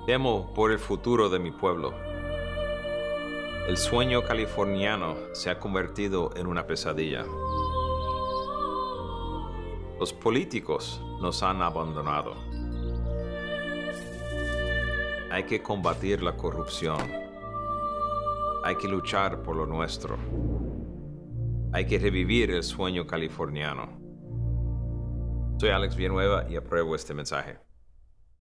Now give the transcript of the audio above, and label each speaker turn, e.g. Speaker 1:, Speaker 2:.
Speaker 1: Temo por el futuro de mi pueblo. El sueño californiano se ha convertido en una pesadilla. Los políticos nos han abandonado. Hay que combatir la corrupción. Hay que luchar por lo nuestro. Hay que revivir el sueño californiano. Soy Alex Villanueva y apruebo este mensaje.